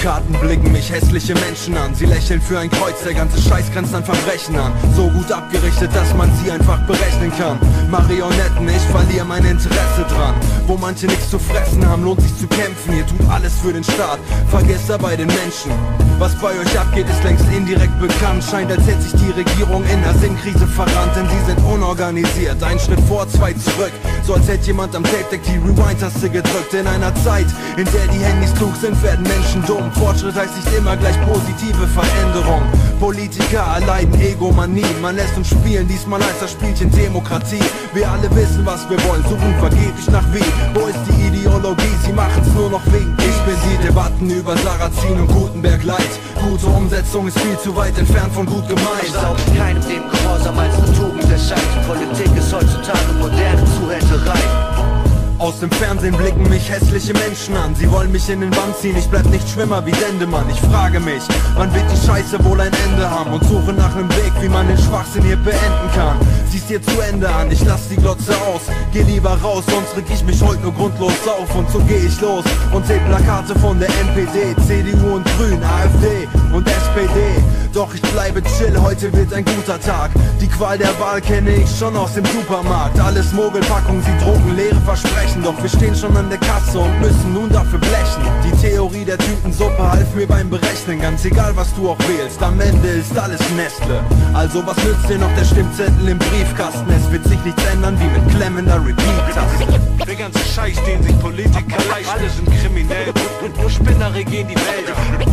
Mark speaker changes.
Speaker 1: Plakaten blicken mich hässliche Menschen an. Sie lächeln für ein Kreuz, der ganze Scheiß grenzt an Verbrechen an. So gut abgerichtet, dass man sie einfach berechnen kann. Marionetten, ich verliere mein Interesse dran. Wo manche nichts zu fressen haben, lohnt sich zu kämpfen. Ihr tut alles für den Staat, vergesst dabei den Menschen. Was bei euch abgeht, ist längst indirekt bekannt. Scheint, als hätte sich die Regierung in der Sinnkrise verrannt. Denn sie sind unorganisiert, ein Schritt vor, zwei zurück. So als hätte jemand am Tape-Deck die Rewind-Taste gedrückt. In einer Zeit, in der die Handys klug sind, werden Menschen dumm. Fortschritt heißt nicht immer gleich positive Veränderung. Politiker erleiden Egomanie. Man lässt uns spielen, diesmal heißt das Spielchen Demokratie. Wir alle wissen, was wir wollen, suchen vergeblich nach wie. Wo ist die Ideologie? Sie machen's nur noch wegen ich. Bin die Debatten über Sarrazin und Gutenberg leid. Gute Umsetzung ist viel zu weit entfernt von gut gemeint.
Speaker 2: Ich glaube keinem dem Gehorsam als eine Tugend erscheint. Politik ist heutzutage moderne Zuhälterei.
Speaker 1: Aus dem Fernsehen blicken mich hässliche Menschen an. Sie wollen mich in den Bann ziehen, ich bleib nicht Schwimmer wie Dendemann. Ich frage mich, wann wird die Scheiße wohl ein Ende haben? Und suche nach nem Weg, wie man den Schwachsinn hier beenden kann. Sieh's dir zu Ende an, ich lass die Glotze aus. Geh lieber raus, sonst reg ich mich heute nur grundlos auf. Und so geh ich los und seh Plakate von der NPD, CDU und Grün, AfD und SPD. Doch ich bleibe chill, heute wird ein guter Tag. Die Qual der Wahl kenne ich schon aus dem Supermarkt. Alles Mogelpackung, sie drogen leere Versprechen. Doch wir stehen schon an der Kasse und müssen nun dafür blechen. Die Theorie der Tütensuppe half mir beim Berechnen. Ganz egal was du auch wählst, am Ende ist alles Nestle. Also was nützt dir noch der Stimmzettel im Briefkasten? Es wird sich nichts ändern wie mit klemmender Repeat-Taste.
Speaker 3: Der ganze Scheiß, den sich Politiker leisten, alle sind kriminell und nur Spinner regieren die Welt.